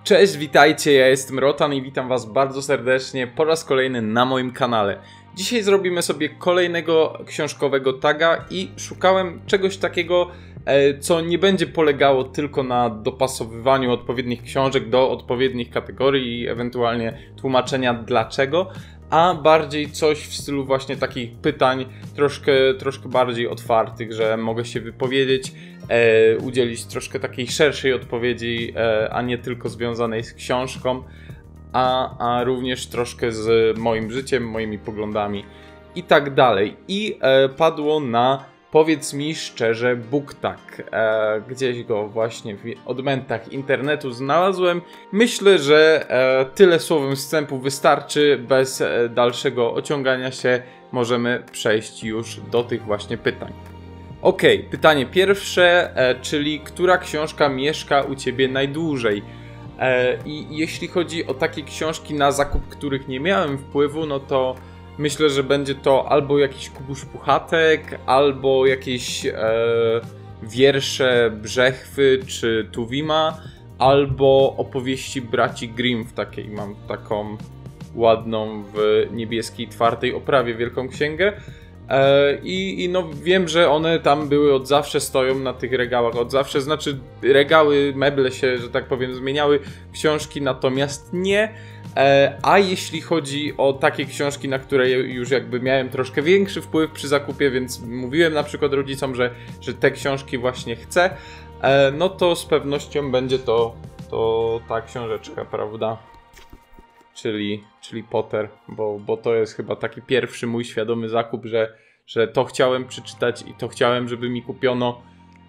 Cześć, witajcie, ja jestem Rotan i witam was bardzo serdecznie po raz kolejny na moim kanale. Dzisiaj zrobimy sobie kolejnego książkowego taga i szukałem czegoś takiego, co nie będzie polegało tylko na dopasowywaniu odpowiednich książek do odpowiednich kategorii i ewentualnie tłumaczenia dlaczego, a bardziej coś w stylu właśnie takich pytań troszkę bardziej otwartych, że mogę się wypowiedzieć, udzielić troszkę takiej szerszej odpowiedzi, a nie tylko związanej z książką, a również troszkę z moim życiem, moimi poglądami i tak dalej. I padło na powiedz mi szczerze BookTag. Gdzieś go właśnie w odmętach internetu znalazłem. Myślę, że tyle słowem wstępu wystarczy. Bez dalszego ociągania się możemy przejść już do tych właśnie pytań. Ok, pytanie pierwsze, czyli która książka mieszka u Ciebie najdłużej? I jeśli chodzi o takie książki, na zakup których nie miałem wpływu, no to myślę, że będzie to albo jakiś Kubuś Puchatek, albo jakieś wiersze Brzechwy czy Tuwima, albo opowieści braci Grimm w takiej, mam taką ładną w niebieskiej twardej oprawie wielką księgę. I no wiem, że one tam były od zawsze, stoją na tych regałach od zawsze, znaczy regały, meble się, że tak powiem, zmieniały, książki natomiast nie. A jeśli chodzi o takie książki, na które już jakby miałem troszkę większy wpływ przy zakupie, więc mówiłem na przykład rodzicom, że te książki właśnie chcę, no to z pewnością będzie to ta książeczka, prawda? Czyli Potter, bo to jest chyba taki pierwszy mój świadomy zakup, że to chciałem przeczytać i to chciałem, żeby mi kupiono,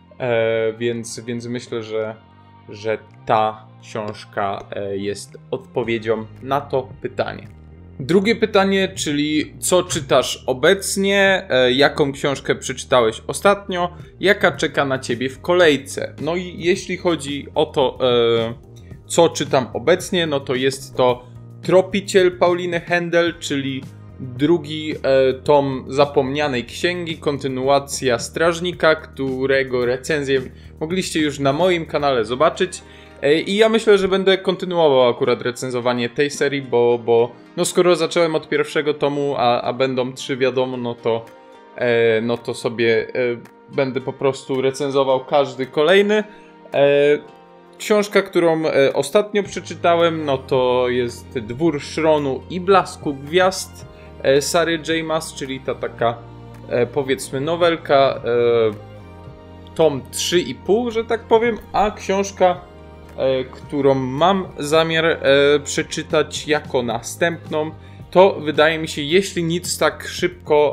więc myślę, że ta książka jest odpowiedzią na to pytanie. Drugie pytanie, czyli co czytasz obecnie, jaką książkę przeczytałeś ostatnio, jaka czeka na ciebie w kolejce. No i jeśli chodzi o to, co czytam obecnie, no to jest to Tropiciel Pauliny Hendel, czyli drugi tom zapomnianej księgi, kontynuacja Strażnika, którego recenzję mogliście już na moim kanale zobaczyć. I ja myślę, że będę kontynuował akurat recenzowanie tej serii, bo no skoro zacząłem od pierwszego tomu, a będą 3 wiadomo, no to sobie będę po prostu recenzował każdy kolejny. Książka, którą ostatnio przeczytałem, no to jest Dwór Szronu i Blasku Gwiazd Sary J. Maas, czyli ta taka powiedzmy nowelka, tom 3,5, że tak powiem, a książka, którą mam zamiar przeczytać jako następną, to wydaje mi się, jeśli nic tak szybko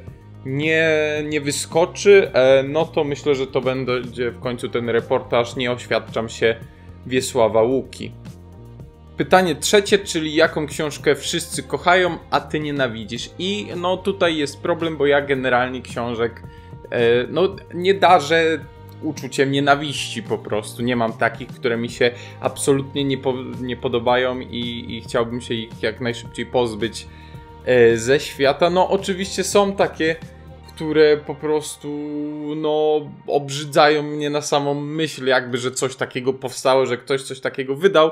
nie wyskoczy, no to myślę, że to będzie w końcu ten reportaż Nie oświadczam się Wiesława Łuki. Pytanie trzecie, czyli jaką książkę wszyscy kochają, a ty nienawidzisz? I no tutaj jest problem, bo ja generalnie książek no nie darzę uczuciem nienawiści po prostu. Nie mam takich, które mi się absolutnie nie podobają i chciałbym się ich jak najszybciej pozbyć ze świata. No oczywiście są takie, które po prostu no obrzydzają mnie na samą myśl, jakby, że coś takiego powstało, że ktoś coś takiego wydał,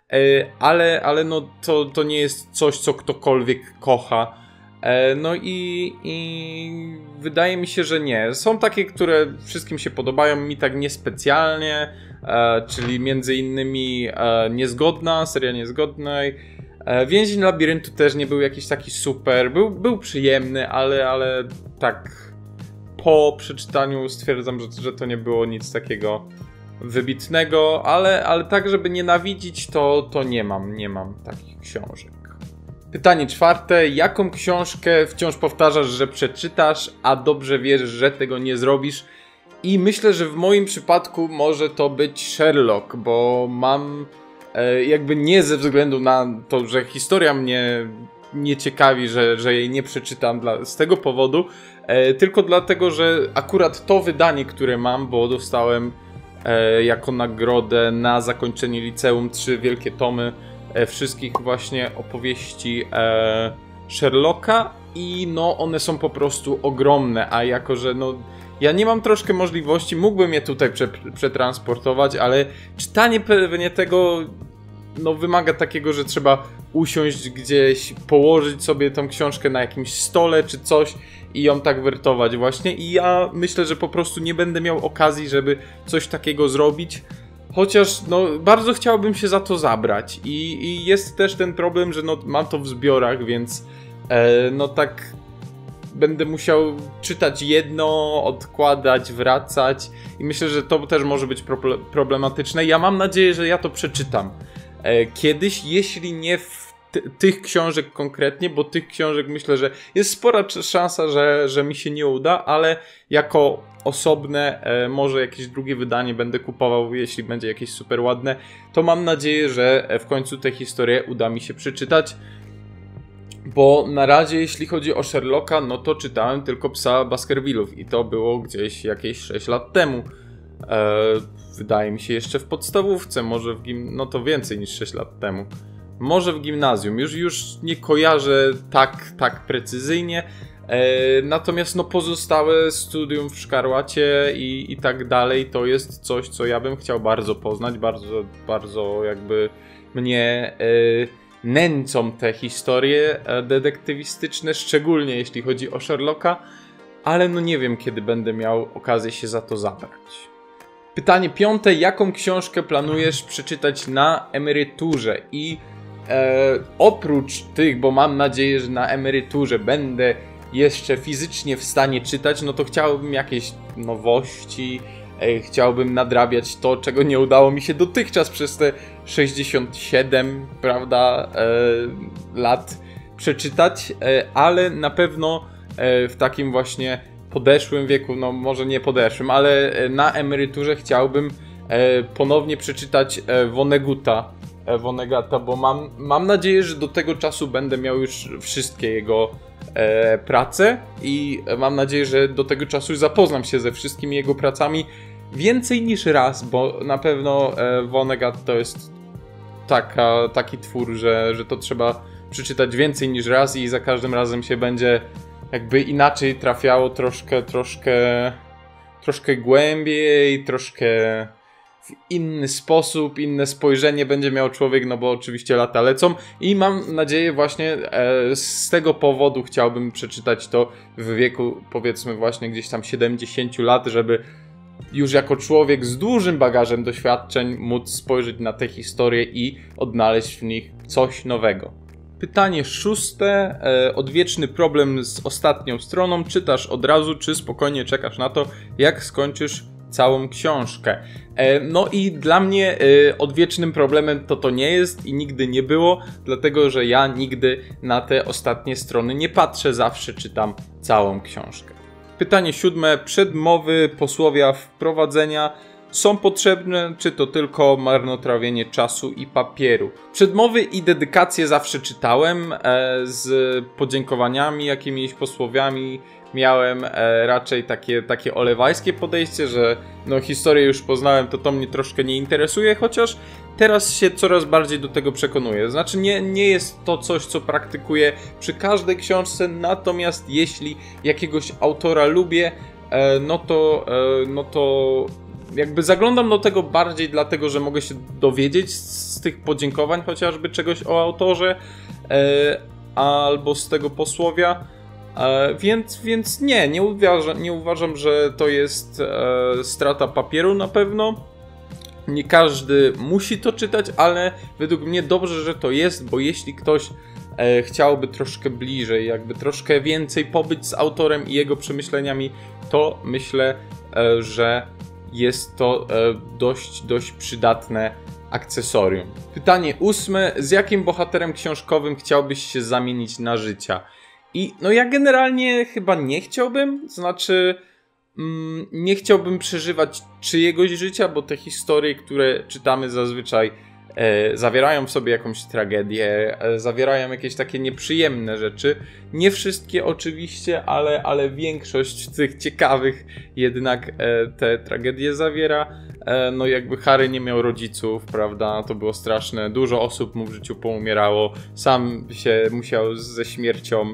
ale no to nie jest coś, co ktokolwiek kocha. No i wydaje mi się, że nie. Są takie, które wszystkim się podobają, mi tak niespecjalnie, czyli między innymi Niezgodna, seria Niezgodnej. Więzień Labiryntu też nie był jakiś taki super, był przyjemny, ale tak po przeczytaniu stwierdzam, że to nie było nic takiego wybitnego, ale tak, żeby nienawidzić, to nie mam takich książek. Pytanie czwarte, jaką książkę wciąż powtarzasz, że przeczytasz, a dobrze wiesz, że tego nie zrobisz? I myślę, że w moim przypadku może to być Sherlock, bo mam jakby nie ze względu na to, że historia mnie nie ciekawi, że jej nie przeczytam z tego powodu, tylko dlatego, że akurat to wydanie, które mam, bo dostałem jako nagrodę na zakończenie liceum 3 wielkie tomy wszystkich właśnie opowieści Sherlocka i no one są po prostu ogromne, a jako, że no ja nie mam troszkę możliwości, mógłbym je tutaj przetransportować, ale czytanie pewnie tego no wymaga takiego, że trzeba usiąść gdzieś, położyć sobie tą książkę na jakimś stole czy coś i ją tak wertować właśnie. I ja myślę, że po prostu nie będę miał okazji, żeby coś takiego zrobić. Chociaż no bardzo chciałbym się za to zabrać. I jest też ten problem, że no mam to w zbiorach, więc no tak będę musiał czytać jedno, odkładać, wracać i myślę, że to też może być problematyczne. Ja mam nadzieję, że ja to przeczytam kiedyś, jeśli nie w tych książek konkretnie, bo tych książek myślę, że jest spora szansa, że mi się nie uda, ale jako osobne, może jakieś drugie wydanie będę kupował, jeśli będzie jakieś super ładne, to mam nadzieję, że w końcu tę historię uda mi się przeczytać. Bo na razie, jeśli chodzi o Sherlocka, no to czytałem tylko Psa Baskervillów i to było gdzieś jakieś 6 lat temu. Wydaje mi się jeszcze w podstawówce, może w no to więcej niż 6 lat temu. Może w gimnazjum, już nie kojarzę tak precyzyjnie. Natomiast no pozostałe studium w Szkarłacie i tak dalej to jest coś, co ja bym chciał bardzo poznać, bardzo jakby mnie nęcą te historie detektywistyczne, szczególnie jeśli chodzi o Sherlocka, ale no nie wiem, kiedy będę miał okazję się za to zabrać. Pytanie 5. Jaką książkę planujesz przeczytać na emeryturze? I oprócz tych, bo mam nadzieję, że na emeryturze będę jeszcze fizycznie w stanie czytać, no to chciałbym jakieś nowości, chciałbym nadrabiać to, czego nie udało mi się dotychczas przez te 67, prawda, lat przeczytać, ale na pewno w takim właśnie podeszłym wieku, no może nie podeszłym, ale na emeryturze chciałbym ponownie przeczytać Vonnegutta, bo mam nadzieję, że do tego czasu będę miał już wszystkie jego prace i mam nadzieję, że do tego czasu zapoznam się ze wszystkimi jego pracami więcej niż raz, bo na pewno Vonnegut to jest taki twór, że to trzeba przeczytać więcej niż raz i za każdym razem się będzie jakby inaczej trafiało, troszkę głębiej, troszkę w inny sposób, inne spojrzenie będzie miał człowiek, no bo oczywiście lata lecą i mam nadzieję właśnie z tego powodu chciałbym przeczytać to w wieku powiedzmy właśnie gdzieś tam 70 lat, żeby już jako człowiek z dużym bagażem doświadczeń móc spojrzeć na te historie i odnaleźć w nich coś nowego. Pytanie 6. Odwieczny problem z ostatnią stroną. Czytasz od razu, czy spokojnie czekasz na to, jak skończysz całą książkę? No i dla mnie odwiecznym problemem to nie jest i nigdy nie było, dlatego że ja nigdy na te ostatnie strony nie patrzę, zawsze czytam całą książkę. Pytanie 7. Przedmowy, posłowia, wprowadzenia są potrzebne, czy to tylko marnotrawienie czasu i papieru? Przedmowy i dedykacje zawsze czytałem z podziękowaniami, jakimiś posłowiami. Miałem raczej takie olewajskie podejście, że no historię już poznałem, to mnie troszkę nie interesuje, chociaż teraz się coraz bardziej do tego przekonuję. Znaczy nie jest to coś, co praktykuję przy każdej książce, natomiast jeśli jakiegoś autora lubię, no to jakby zaglądam do tego bardziej dlatego, że mogę się dowiedzieć z tych podziękowań chociażby czegoś o autorze albo z tego posłowia. Więc nie uważam, że to jest strata papieru na pewno. Nie każdy musi to czytać, ale według mnie dobrze, że to jest, bo jeśli ktoś chciałby troszkę bliżej, jakby troszkę więcej pobyć z autorem i jego przemyśleniami, to myślę, że jest to dość przydatne akcesorium. Pytanie 8. Z jakim bohaterem książkowym chciałbyś się zamienić na życia? I no ja generalnie chyba nie chciałbym, znaczy nie chciałbym przeżywać czyjegoś życia, bo te historie, które czytamy zazwyczaj zawierają w sobie jakąś tragedię, zawierają jakieś takie nieprzyjemne rzeczy. Nie wszystkie oczywiście, ale większość tych ciekawych jednak te tragedie zawiera. No jakby Harry nie miał rodziców, prawda, to było straszne, dużo osób mu w życiu poumierało, sam się musiał ze śmiercią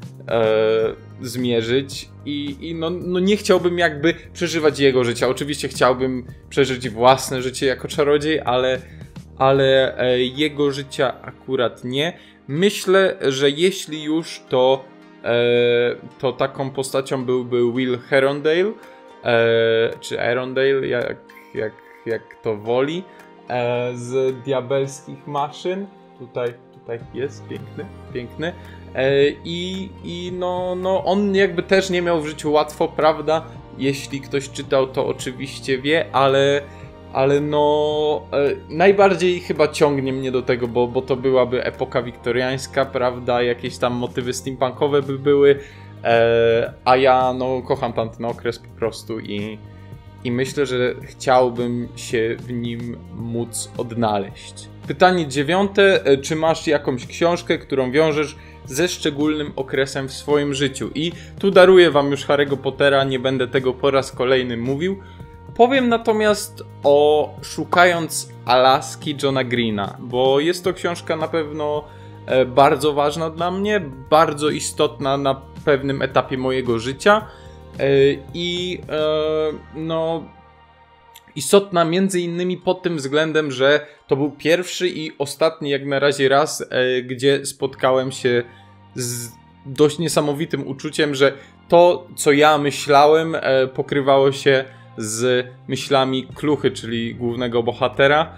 zmierzyć i no nie chciałbym jakby przeżywać jego życia. Oczywiście chciałbym przeżyć własne życie jako czarodziej, ale jego życia akurat nie. Myślę, że jeśli już, to taką postacią byłby Will Herondale, czy Arondale, jak to woli, z Diabelskich Maszyn. Tutaj jest, piękny. I no on jakby też nie miał w życiu łatwo, prawda? Jeśli ktoś czytał, to oczywiście wie, ale no najbardziej chyba ciągnie mnie do tego, bo to byłaby epoka wiktoriańska, prawda? Jakieś tam motywy steampunkowe by były, a ja no kocham tamten okres po prostu i myślę, że chciałbym się w nim móc odnaleźć. Pytanie 9. Czy masz jakąś książkę, którą wiążesz ze szczególnym okresem w swoim życiu? I tu daruję wam już Harry'ego Pottera, nie będę tego po raz kolejny mówił. Powiem natomiast o Szukając Alaski Johna Greena, bo jest to książka na pewno bardzo ważna dla mnie, bardzo istotna na pewnym etapie mojego życia i no istotna między innymi pod tym względem, że to był pierwszy i ostatni jak na razie raz, gdzie spotkałem się z dość niesamowitym uczuciem, że to, co ja myślałem, pokrywało się z myślami Kluchy, czyli głównego bohatera.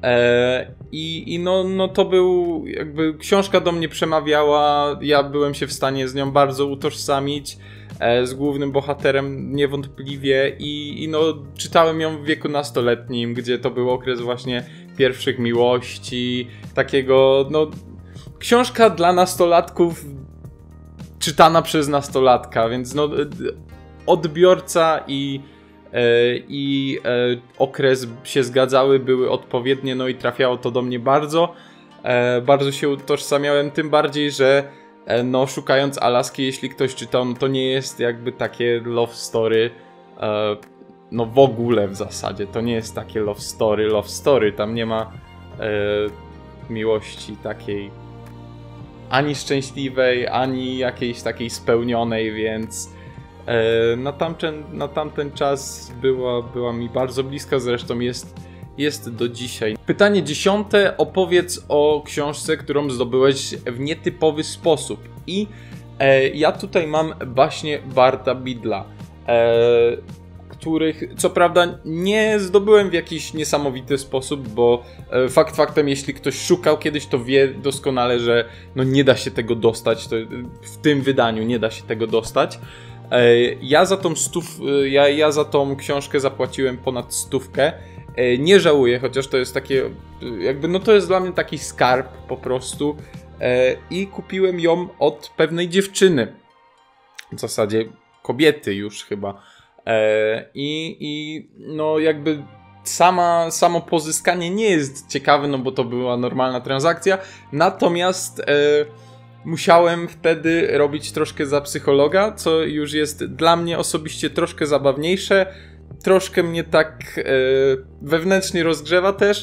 I no to był jakby książka do mnie przemawiała, ja byłem się w stanie z nią bardzo utożsamić, z głównym bohaterem niewątpliwie i no czytałem ją w wieku nastoletnim, gdzie to był okres właśnie pierwszych miłości, takiego no książka dla nastolatków czytana przez nastolatka, więc no odbiorca i okres się zgadzały, były odpowiednie, no i trafiało to do mnie bardzo. Bardzo się utożsamiałem, tym bardziej, że no Szukając Alaski, jeśli ktoś czytał, no to nie jest jakby takie love story, no w ogóle w zasadzie, to nie jest takie love story, tam nie ma miłości takiej ani szczęśliwej, ani jakiejś takiej spełnionej, więc na tamten czas była mi bardzo bliska, zresztą jest do dzisiaj. Pytanie 10. Opowiedz o książce, którą zdobyłeś w nietypowy sposób. I ja tutaj mam baśnie Barta Biddla, których co prawda nie zdobyłem w jakiś niesamowity sposób, bo fakt faktem, jeśli ktoś szukał kiedyś, to wie doskonale, że no nie da się tego dostać, to w tym wydaniu nie da się tego dostać. Ja za tą książkę zapłaciłem ponad 100. Nie żałuję, chociaż to jest takie jakby, no to jest dla mnie taki skarb po prostu i kupiłem ją od pewnej dziewczyny, w zasadzie kobiety już chyba i no jakby samo pozyskanie nie jest ciekawe, no bo to była normalna transakcja, natomiast musiałem wtedy robić troszkę za psychologa, co już jest dla mnie osobiście troszkę zabawniejsze. Troszkę mnie tak wewnętrznie rozgrzewa też,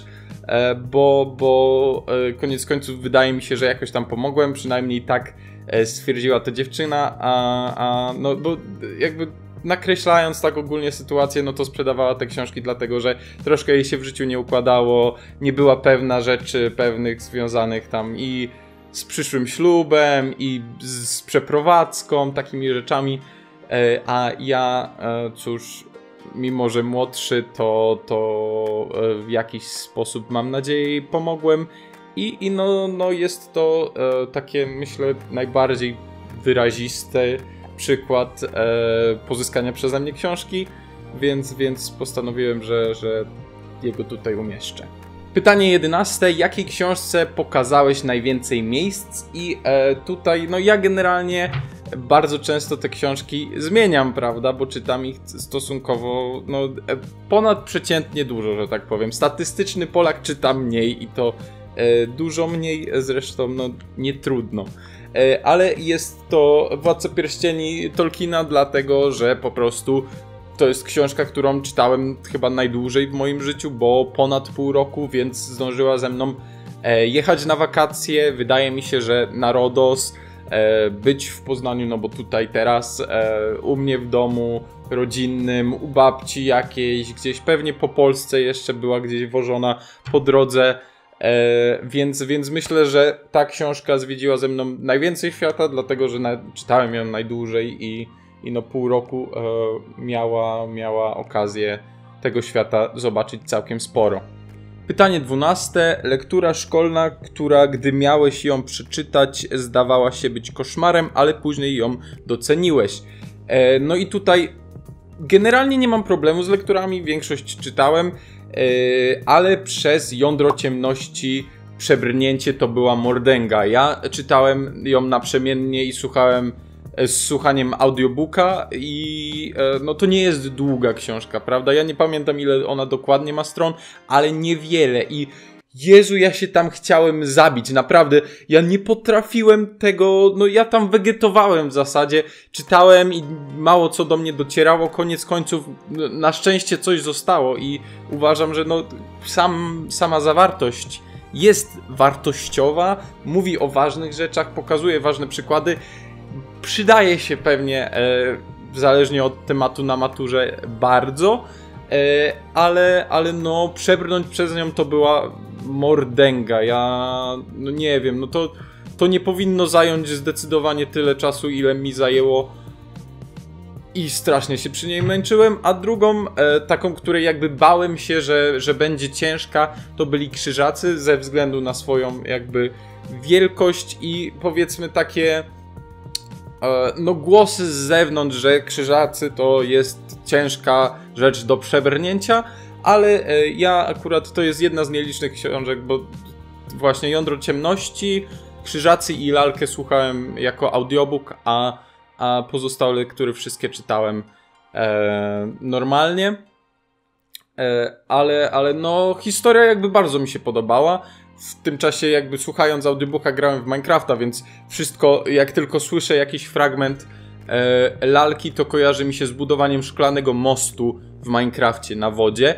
bo koniec końców wydaje mi się, że jakoś tam pomogłem, przynajmniej tak stwierdziła ta dziewczyna, no bo jakby nakreślając tak ogólnie sytuację, no to sprzedawała te książki dlatego, że troszkę jej się w życiu nie układało, nie była pewna rzeczy pewnych związanych tam i z przyszłym ślubem i z przeprowadzką, takimi rzeczami, a ja cóż, mimo że młodszy, to w jakiś sposób, mam nadzieję, pomogłem i no jest to takie, myślę, najbardziej wyrazisty przykład pozyskania przeze mnie książki, więc postanowiłem, że jego tutaj umieszczę. Pytanie 11. Jakiej książce pokazałeś najwięcej miejsc? I tutaj, no ja generalnie bardzo często te książki zmieniam, prawda, bo czytam ich stosunkowo, no ponadprzeciętnie dużo, że tak powiem. Statystyczny Polak czyta mniej i to dużo mniej, zresztą no nie trudno. Ale jest to Władca Pierścieni Tolkiena, dlatego że po prostu to jest książka, którą czytałem chyba najdłużej w moim życiu, bo ponad pół roku, więc zdążyła ze mną jechać na wakacje. Wydaje mi się, że na Rodos, być w Poznaniu, no bo tutaj teraz u mnie w domu rodzinnym, u babci jakiejś, gdzieś pewnie po Polsce jeszcze była gdzieś wożona po drodze. Więc myślę, że ta książka zwiedziła ze mną najwięcej świata, dlatego że czytałem ją najdłużej i no pół roku miała okazję tego świata zobaczyć całkiem sporo. Pytanie 12. Lektura szkolna, która gdy miałeś ją przeczytać, zdawała się być koszmarem, ale później ją doceniłeś. No i tutaj generalnie nie mam problemu z lekturami, większość czytałem, ale przez Jądro Ciemności przebrnięcie to była mordęga. Ja czytałem ją naprzemiennie i słuchałem z słuchaniem audiobooka i no to nie jest długa książka, prawda? Ja nie pamiętam, ile ona dokładnie ma stron, ale niewiele i Jezu, ja się tam chciałem zabić, naprawdę, ja nie potrafiłem tego, no ja tam wegetowałem w zasadzie, czytałem i mało co do mnie docierało, koniec końców na szczęście coś zostało i uważam, że no sama zawartość jest wartościowa, mówi o ważnych rzeczach, pokazuje ważne przykłady, przydaje się pewnie, zależnie od tematu na maturze bardzo, ale no przebrnąć przez nią to była mordęga. No nie wiem, no to nie powinno zająć zdecydowanie tyle czasu, ile mi zajęło i strasznie się przy niej męczyłem, a drugą, taką, której jakby bałem się, że będzie ciężka, to byli Krzyżacy ze względu na swoją jakby wielkość i powiedzmy takie no głosy z zewnątrz, że Krzyżacy to jest ciężka rzecz do przebrnięcia, ale ja akurat to jest jedna z nielicznych książek, bo właśnie Jądro Ciemności, Krzyżacy i Lalkę słuchałem jako audiobook, a pozostałe lektury wszystkie czytałem normalnie. Ale no historia jakby bardzo mi się podobała. W tym czasie jakby słuchając audiobooka grałem w Minecrafta, więc wszystko, jak tylko słyszę jakiś fragment lalki, to kojarzy mi się z budowaniem szklanego mostu w Minecrafcie na wodzie.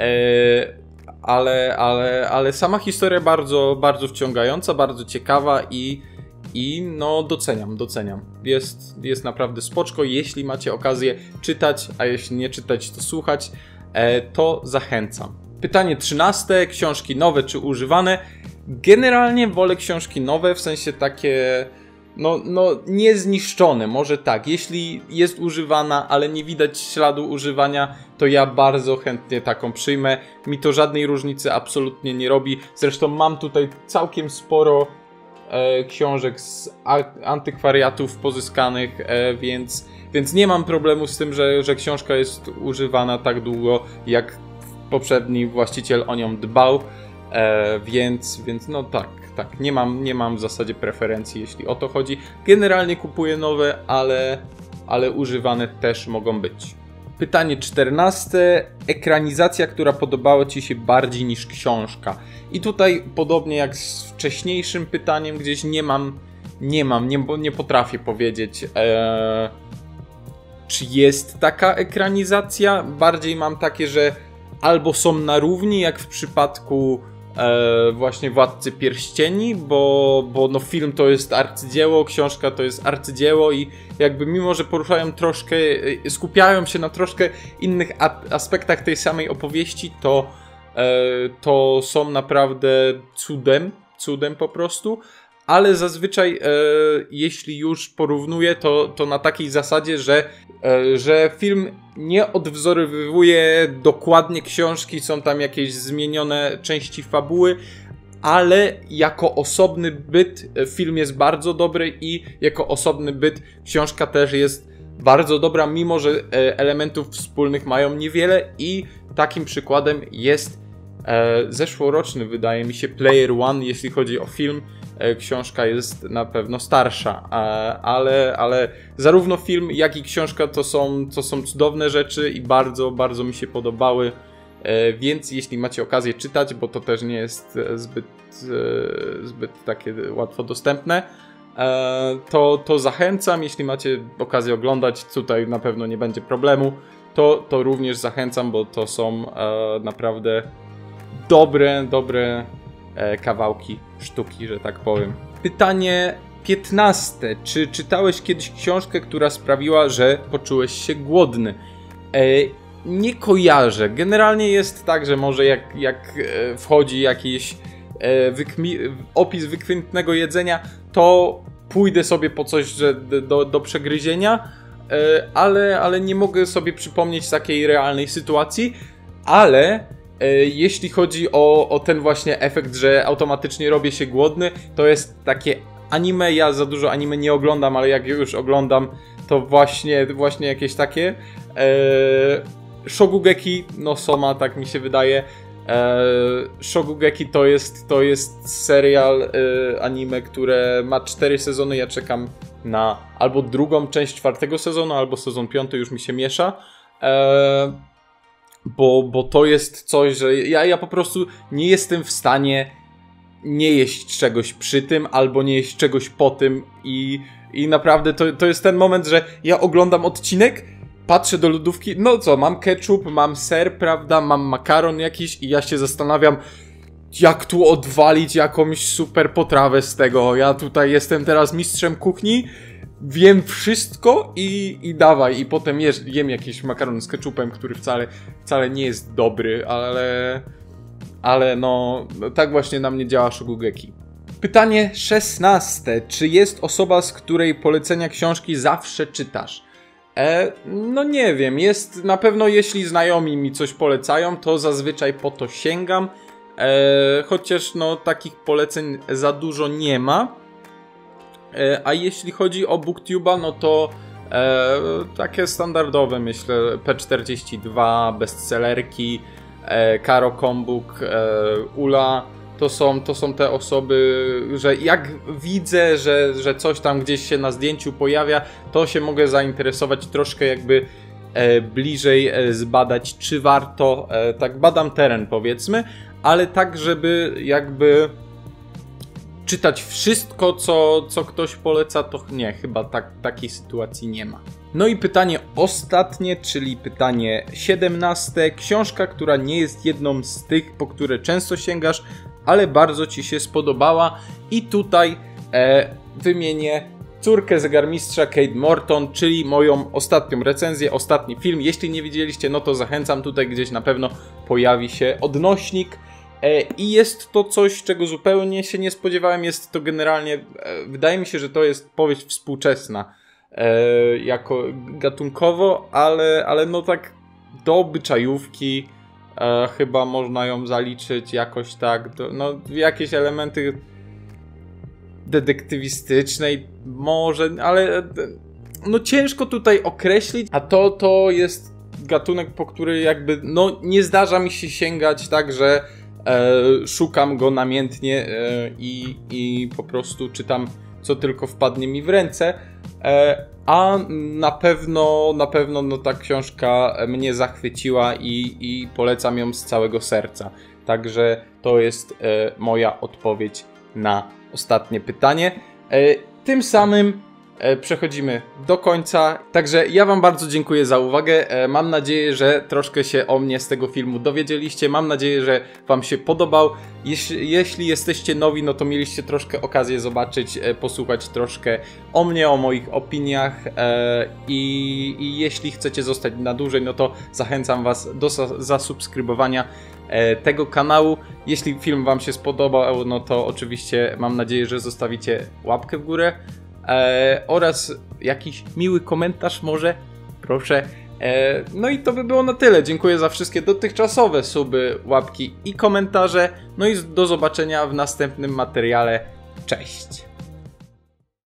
Ale sama historia bardzo, bardzo wciągająca, bardzo ciekawa i no doceniam. Jest naprawdę spoczko, jeśli macie okazję czytać, a jeśli nie czytać, to słuchać, to zachęcam. Pytanie 13. Książki nowe czy używane? Generalnie wolę książki nowe, w sensie takie no niezniszczone, może tak. Jeśli jest używana, ale nie widać śladu używania, to ja bardzo chętnie taką przyjmę. Mi to żadnej różnicy absolutnie nie robi. Zresztą mam tutaj całkiem sporo książek z antykwariatów pozyskanych, więc nie mam problemu z tym, że książka jest używana tak długo, jak poprzedni właściciel o nią dbał, więc no tak, nie mam w zasadzie preferencji, jeśli o to chodzi. Generalnie kupuję nowe, ale używane też mogą być. Pytanie 14. Ekranizacja, która podobała Ci się bardziej niż książka. I tutaj podobnie jak z wcześniejszym pytaniem, gdzieś nie potrafię powiedzieć, czy jest taka ekranizacja. Bardziej mam takie, że albo są na równi, jak w przypadku właśnie Władcy Pierścieni, bo no film to jest arcydzieło, książka to jest arcydzieło i jakby mimo, że skupiają się na troszkę innych aspektach tej samej opowieści, to są naprawdę cudem po prostu, ale zazwyczaj jeśli już porównuję, to na takiej zasadzie, że film nie odwzorowuje dokładnie książki, są tam jakieś zmienione części fabuły, ale jako osobny byt film jest bardzo dobry i jako osobny byt książka też jest bardzo dobra, mimo że elementów wspólnych mają niewiele i takim przykładem jest zeszłoroczny, wydaje mi się, Player One, jeśli chodzi o film. Książka jest na pewno starsza, ale zarówno film, jak i książka to są cudowne rzeczy i bardzo, bardzo mi się podobały, więc jeśli macie okazję czytać, bo to też nie jest zbyt takie łatwo dostępne, to zachęcam. Jeśli macie okazję oglądać, tutaj na pewno nie będzie problemu, to również zachęcam, bo to są naprawdę dobre kawałki sztuki, że tak powiem. Pytanie 15. Czy czytałeś kiedyś książkę, która sprawiła, że poczułeś się głodny? Nie kojarzę. Generalnie jest tak, że może jak wchodzi jakieś opis wykwintnego jedzenia, to pójdę sobie po coś do przegryzienia, ale nie mogę sobie przypomnieć takiej realnej sytuacji, ale jeśli chodzi o ten właśnie efekt, że automatycznie robię się głodny, to jest takie anime, ja za dużo anime nie oglądam, ale jak już oglądam, to właśnie jakieś takie. Shokugeki no Soma, tak mi się wydaje. Shokugeki to jest serial anime, które ma 4 sezony, ja czekam na albo drugą część 4. sezonu, albo sezon 5, już mi się miesza. Bo to jest coś, że ja po prostu nie jestem w stanie nie jeść czegoś przy tym, albo nie jeść czegoś po tym i naprawdę to jest ten moment, że ja oglądam odcinek, patrzę do lodówki, no co, mam ketchup, mam ser, prawda, mam makaron jakiś i ja się zastanawiam, jak tu odwalić jakąś super potrawę z tego. Ja tutaj jestem teraz mistrzem kuchni, wiem wszystko i dawaj. I potem jem jakiś makaron z ketchupem, który wcale nie jest dobry, ale no tak właśnie na mnie działa Shokugeki. Pytanie 16. Czy jest osoba, z której polecenia książki zawsze czytasz? No nie wiem, jest na pewno, jeśli znajomi mi coś polecają, to zazwyczaj po to sięgam, chociaż no takich poleceń za dużo nie ma. A jeśli chodzi o BookTube'a, no to takie standardowe, myślę, P42, bestsellerki, Karo Kombuk, Ula, to są te osoby, że jak widzę, że coś tam gdzieś się na zdjęciu pojawia, to się mogę zainteresować, troszkę jakby bliżej zbadać, czy warto, tak badam teren, powiedzmy, ale tak, żeby jakby czytać wszystko, co ktoś poleca, to nie, chyba takiej sytuacji nie ma. No i pytanie ostatnie, czyli pytanie 17. Książka, która nie jest jedną z tych, po które często sięgasz, ale bardzo ci się spodobała. I tutaj wymienię Córkę zegarmistrza Kate Morton, czyli moją ostatnią recenzję, ostatni film. Jeśli nie widzieliście, no to zachęcam, tutaj gdzieś na pewno pojawi się odnośnik. I jest to coś, czego zupełnie się nie spodziewałem. Jest to generalnie, wydaje mi się, że to jest powieść współczesna jako gatunkowo, ale no tak do obyczajówki chyba można ją zaliczyć jakoś tak, no jakieś elementy detektywistycznej może, ale no ciężko tutaj określić, a to jest gatunek, po który jakby no nie zdarza mi się sięgać tak, że szukam go namiętnie i po prostu czytam, co tylko wpadnie mi w ręce, a na pewno no, ta książka mnie zachwyciła i polecam ją z całego serca. Także to jest moja odpowiedź na ostatnie pytanie. Tym samym przechodzimy do końca. Także ja wam bardzo dziękuję za uwagę. Mam nadzieję, że troszkę się o mnie z tego filmu dowiedzieliście. Mam nadzieję, że wam się podobał. Jeśli jesteście nowi, no to mieliście troszkę okazję zobaczyć, posłuchać troszkę o mnie, o moich opiniach. I jeśli chcecie zostać na dłużej, no to zachęcam was do zasubskrybowania tego kanału. Jeśli film wam się spodobał, no to oczywiście mam nadzieję, że zostawicie łapkę w górę. Oraz jakiś miły komentarz może, proszę. No i to by było na tyle. Dziękuję za wszystkie dotychczasowe suby, łapki i komentarze. No i do zobaczenia w następnym materiale. Cześć!